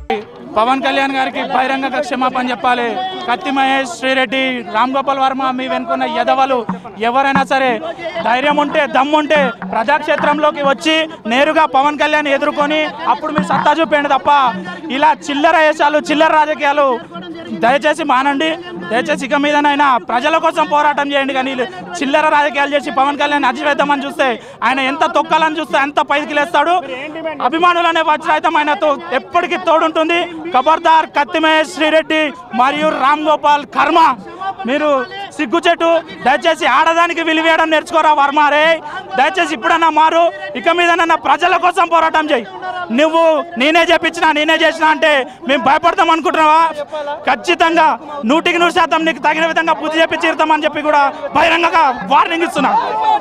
పవన్ కళ్యాణ్ గారికి బహిరంగ క్షమాపణ చెప్పాలి. కత్తి మహేష్, శ్రీరెడ్డి, రామ్ గోపాల్ వర్మ మీ వెనుకున్న యదవలు ఎవరైనా సరే ధైర్యం ఉంటే దమ్ముంటే ప్రజాక్షేత్రంలోకి వచ్చి నేరుగా పవన్ కళ్యాణ్ ఎదుర్కొని అప్పుడు మీరు సత్తా చూపేయండి తప్ప ఇలా చిల్లర వేషాలు చిల్లర రాజకీయాలు దయచేసి మానండి. దయచేసి ఇక మీదనైనా ప్రజల కోసం పోరాటం చేయండి. కానీ చిల్లర రాజకీయాలు చేసి పవన్ కళ్యాణ్ అధివేద్దామని చూస్తే ఆయన ఎంత తొక్కాలని చూస్తే అంత పైకి లేస్తాడు. అభిమానులు అనే వజ్రాయుధం ఆయనతో ఎప్పటికీ తోడుంటుంది. ఖబర్దార్ కత్తి మహేష్, శ్రీరెడ్డి మరియు రామ్ గోపాల్ కర్మ, మీరు సిగ్గుచెట్టు. దయచేసి ఆడదానికి విలువేయడం నేర్చుకోరా వర్మారే. దయచేసి ఇప్పుడన్నా మారు. ఇక మీదనన్నా ప్రజల కోసం పోరాటం చేయి. నువ్వు నేనే చెప్పించినా నేనే చేసినా అంటే మేము భయపడతాం అనుకుంటున్నావా? ఖచ్చితంగా 100% నీకు తగిన విధంగా బుద్ధి చెప్పి తీరుతామని చెప్పి కూడా బహిరంగంగా వార్నింగ్ ఇస్తున్నా.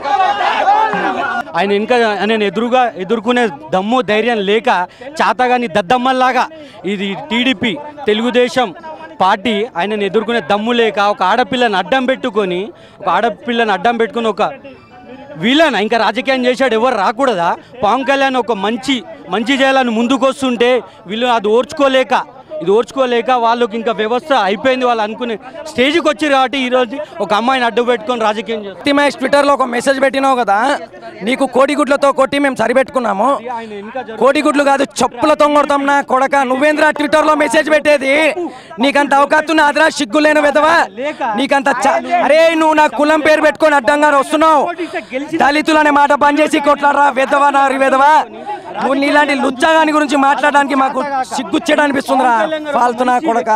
ఆయన ఇంకా ఆయన ఎదుర్కొనే దమ్ము ధైర్యం లేక చాతగాని దద్దమ్మల్లాగా ఇది టీడీపీ తెలుగుదేశం పార్టీ ఆయనను ఎదుర్కొనే దమ్ము లేక ఒక ఆడపిల్లని అడ్డం పెట్టుకొని ఒక వీళ్ళని ఇంకా రాజకీయం చేశాడు. ఎవరు రాకూడదా? పవన్ కళ్యాణ్ ఒక మంచి చేయాలని ముందుకు వస్తుంటే వీళ్ళు అది ఓర్చుకోలేక వాళ్ళకి ఇంకా వ్యవస్థ అయిపోయింది. వాళ్ళు అనుకునే స్టేజ్కి వచ్చారు కాబట్టి ఈరోజు ఒక అమ్మాయిని అడ్డు పెట్టుకొని రాజకీయం చేస్తారు. మహేష్ ట్విట్టర్లో ఒక మెసేజ్ పెట్టినావు కదా, నీకు కోడిగుడ్లతో కొట్టి మేము సరిపెట్టుకున్నాము. కోడిగుడ్లు కాదు చెప్పులతో కొడతాం నా కొడక. నువ్వేంద్రా ట్విట్టర్లో మెసేజ్ పెట్టేది? నీకంత అవకాశం అదరా సిగ్గులేని విధవా? నీకంత అరే నువ్వు నా కులం పేరు పెట్టుకొని అడ్డంగా వస్తున్నావు. దళితులు అనే మాట బంద్ చేసి కొట్లాడరా విధవా నా విధవా. నువ్వు నీలాంటి లుచ్చగాని గురించి మాట్లాడడానికి మాకు సిగ్గుచ్చేట అనిపిస్తుందిరా ఫాల్తున్నా కొడక.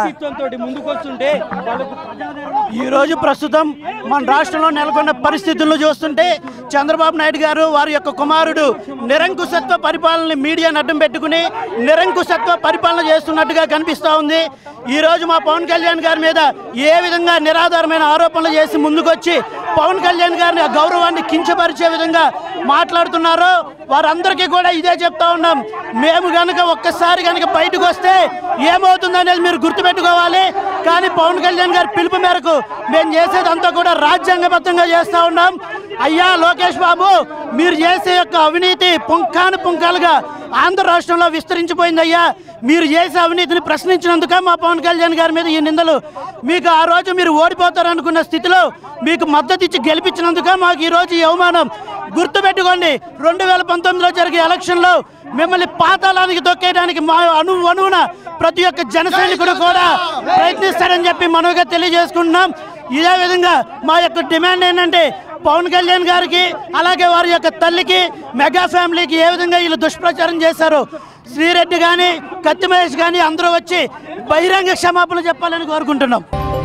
ఈరోజు ప్రస్తుతం మన రాష్ట్రంలో నెలకొన్న పరిస్థితులను చూస్తుంటే చంద్రబాబు నాయుడు గారు వారి యొక్క కుమారుడు నిరంకుశత్వ పరిపాలన మీడియాను అడ్డం పెట్టుకుని నిరంకుశత్వ పరిపాలన చేస్తున్నట్టుగా కనిపిస్తూ ఉంది. ఈరోజు మా పవన్ కళ్యాణ్ గారి మీద ఏ విధంగా నిరాధారమైన ఆరోపణలు చేసి ముందుకొచ్చి పవన్ కళ్యాణ్ గారిని గౌరవాన్ని కించపరిచే విధంగా మాట్లాడుతున్నారో వారందరికీ కూడా ఇదే చెప్తా ఉన్నాం. మేము కనుక ఒక్కసారి కనుక బయటకు వస్తే ఏమవుతుందనేది మీరు గుర్తుపెట్టుకోవాలి. కానీ పవన్ కళ్యాణ్ గారి పిలుపు మేరకు మేము చేసేదంతా కూడా రాజ్యాంగబద్ధంగా చేస్తూ ఉన్నాం. అయ్యా లోకేష్ బాబు, మీరు చేసే యొక్క అవినీతి పుంఖాలుగా ఆంధ్ర రాష్ట్రంలో విస్తరించిపోయింది. అయ్యా మీరు చేసే అవినీతిని ప్రశ్నించినందుక మా పవన్ కళ్యాణ్ గారి మీద ఈ నిందలు. మీకు ఆ రోజు మీరు ఓడిపోతారనుకున్న స్థితిలో మీకు మద్దతు ఇచ్చి గెలిపించినందుక మాకు ఈరోజు ఈ అవమానం. గుర్తుపెట్టుకోండి, 2019లో జరిగే ఎలక్షన్లో మిమ్మల్ని పాతాళానికి తొక్కేయడానికి మా అణువున ప్రతి ఒక్క జన సైనికుడు కూడా ప్రయత్నిస్తారని చెప్పి మనవుగా తెలియజేసుకుంటున్నాం. ఇదే విధంగా మా యొక్క డిమాండ్ ఏంటంటే పవన్ కళ్యాణ్ గారికి అలాగే వారి యొక్క తల్లికి మెగా ఫ్యామిలీకి ఏ విధంగా వీళ్ళు దుష్ప్రచారం చేశారో శ్రీరెడ్డి కానీ కత్తి మహేష్ కానీ అందరూ వచ్చి బహిరంగ క్షమాపణలు చెప్పాలని కోరుకుంటున్నాం.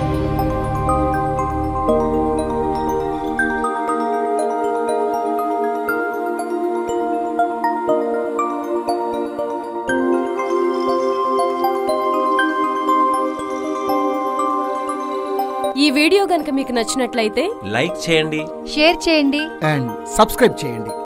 ఈ వీడియో గనుక మీకు నచ్చినట్లయితే లైక్ చేయండి, షేర్ చేయండి అండ్ సబ్స్క్రైబ్ చేయండి.